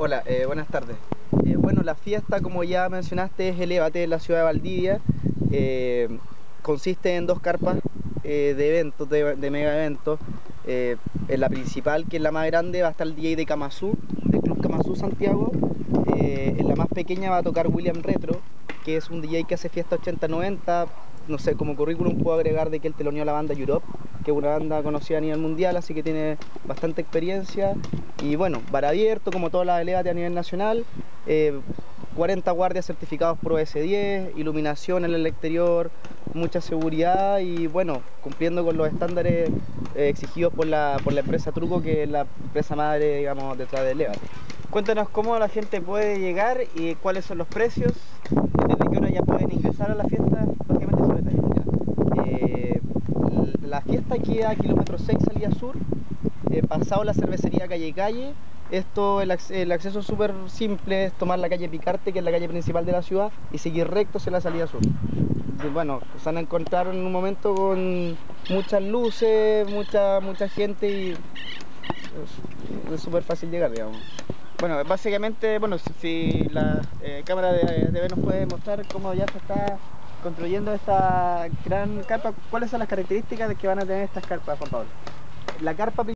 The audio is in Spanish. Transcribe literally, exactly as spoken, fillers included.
Hola, eh, buenas tardes. Eh, bueno, la fiesta, como ya mencionaste, es Elévate de la ciudad de Valdivia. Eh, consiste en dos carpas eh, de eventos, de, de mega eventos. Eh, en la principal, que es la más grande, va a estar el D J de Kamazú, del Club Kamazú Santiago. Eh, en la más pequeña va a tocar William Retro, que es un D J que hace fiesta ochenta noventa. No sé, como currículum puedo agregar de que él teloneó la banda Europe, que es una banda conocida a nivel mundial, así que tiene bastante experiencia. Y bueno, bar abierto, como todas las Elévate a nivel nacional, eh, cuarenta guardias certificados Pro S diez, iluminación en el exterior, mucha seguridad y bueno, cumpliendo con los estándares eh, exigidos por la, por la empresa Truco, que es la empresa madre, digamos, detrás de Elévate. Cuéntanos cómo la gente puede llegar y cuáles son los precios, desde qué hora ya pueden ingresar a la fiesta, básicamente esos detalles. Eh, la fiesta queda a kilómetro seis, salida sur, eh, pasado la cervecería Calle Calle. Esto, el, el acceso es súper simple, es tomar la calle Picarte, que es la calle principal de la ciudad, y seguir recto hacia la salida sur. Y bueno, se van a encontrar en un momento con muchas luces, mucha, mucha gente y es súper fácil llegar, digamos. Bueno, básicamente, bueno, si, si la eh, cámara de, de B nos puede mostrar cómo ya se está construyendo esta gran carpa, ¿cuáles son las características de que van a tener estas carpas, Juan Pablo? La carpa